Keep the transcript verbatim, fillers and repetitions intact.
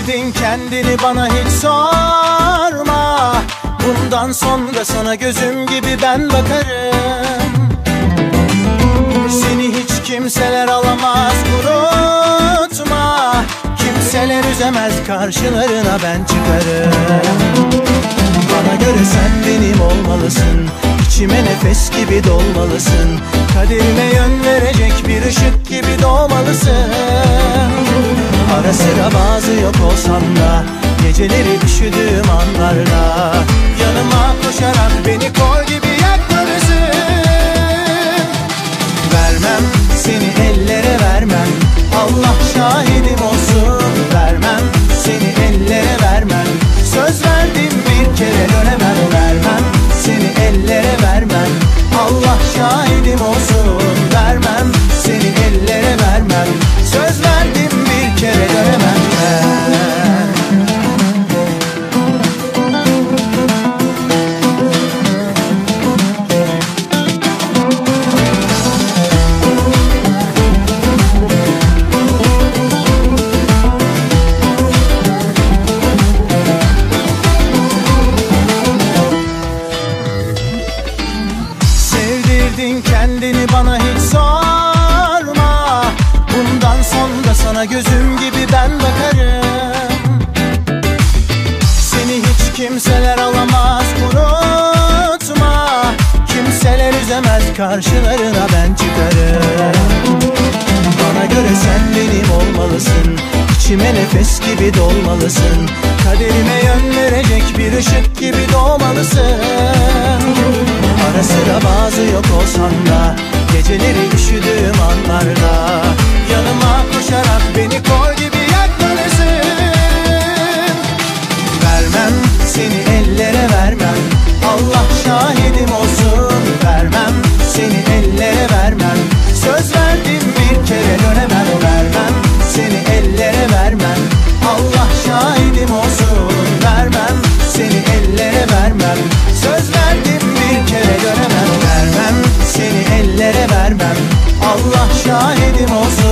Sevdirdin kendini bana hiç sorma. Bundan sonra sana gözüm gibi ben bakarım. Seni hiç kimseler alamaz, unutma. Kimseler üzemez, karşılarına ben çıkarım. Bana göre sen benim olmalısın, İçime nefes gibi dolmalısın. Kaderime yön verecek bir ışık gibi doğmalısın. Ara sıra bazı yok olsam da, geceleri üşüdüğüm anlarda yanıma koşarak beni kol gibi yakmalısın. Vermem seni ellere vermem, Allah şahidim olsun. Vermem seni ellere vermem, söz verdim bir kere dönemem. Vermem seni ellere vermem, Allah şahidim olsun. Vermem seni ellere vermem, söz verdim bir kere dönemem ben. Kendini bana hiç sorma. Bundan sonra sana gözüm gibi ben bakarım. Seni hiç kimseler alamaz, unutma. Kimseler üzemez, karşılarına ben çıkarım. Bana göre sen benim olmalısın, İçime nefes gibi dolmalısın. Kaderime yön verecek bir ışık gibi doğmalısın. Ara sıra bazı yok olsam da, geceleri üşüdüğüm anlarda yanıma koşarak beni kol gibi yakmalısın. Vermem seni ellere vermem, Allah şahidim olsun. Vermem seni ellere vermem, söz verdim bir kere dönemem. Vermem seni ellere vermem, Allah şahidim olsun. Vermem seni ellere vermem, söz verdim bir kere dönemem. Vermem seni ellere vermem, Allah şahidim olsun.